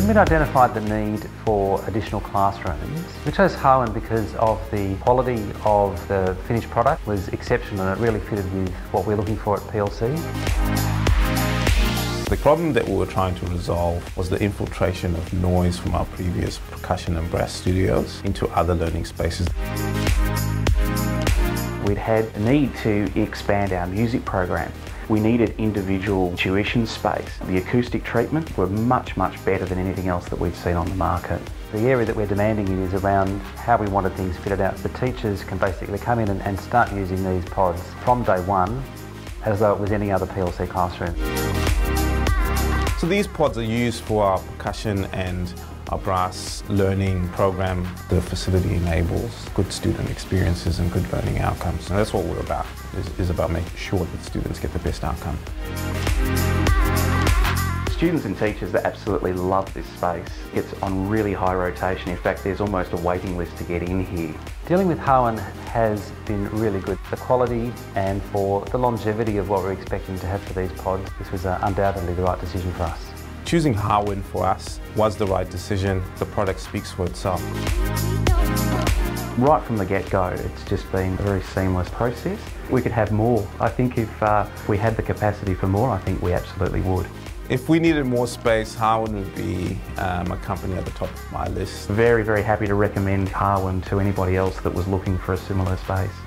When we'd identified the need for additional classrooms, we chose Harwyn because of the quality of the finished product was exceptional and it really fitted with what we're looking for at PLC. The problem that we were trying to resolve was the infiltration of noise from our previous percussion and brass studios into other learning spaces. We'd had a need to expand our music program. We needed individual tuition space. The acoustic treatment were much better than anything else that we'd seen on the market. The area that we're demanding in is around how we wanted things fitted out. The teachers can basically come in and start using these pods from day one as though it was any other PLC classroom. So these pods are used for our percussion and our brass learning program. The facility enables good student experiences and good learning outcomes. And that's what we're about, is about making sure that students get the best outcome. Students and teachers that absolutely love this space. It's on really high rotation. In fact, there's almost a waiting list to get in here. Dealing with Harwyn has been really good. The quality and for the longevity of what we're expecting to have for these pods, this was undoubtedly the right decision for us. Choosing Harwyn for us was the right decision. The product speaks for itself. Right from the get-go, it's just been a very seamless process. We could have more. I think if we had the capacity for more, I think we absolutely would. If we needed more space, Harwyn would be a company at the top of my list. Very happy to recommend Harwyn to anybody else that was looking for a similar space.